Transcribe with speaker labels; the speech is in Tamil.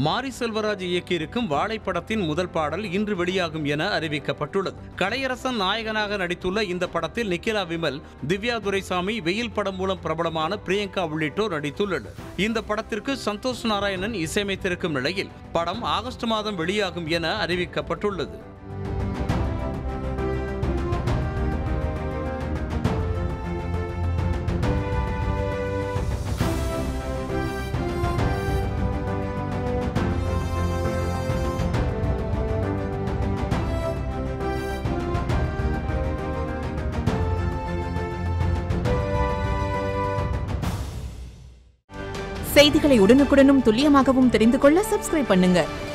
Speaker 1: மாரி செல்வராஜ் இயக்கியிருக்கும் வாழை படத்தின் முதல் பாடல் இன்று வெளியாகும் என அறிவிக்கப்பட்டுள்ளது. கலையரசன் நாயகனாக நடித்துள்ள இந்த படத்தில் நிக்கிலா விமல், திவ்யா துரைசாமி, வெயில் படம் மூலம் பிரபலமான பிரியங்கா உள்ளிட்டோர் நடித்துள்ளனர். இந்த படத்திற்கு சந்தோஷ் நாராயணன் இசையமைத்திருக்கும் நிலையில் படம் ஆகஸ்ட் மாதம் வெளியாகும் என அறிவிக்கப்பட்டுள்ளது.
Speaker 2: செய்திகளை உடனுக்குடனும் துல்லியமாகவும் தெரிந்து கொள்ள சப்ஸ்கிரைப் பண்ணுங்க.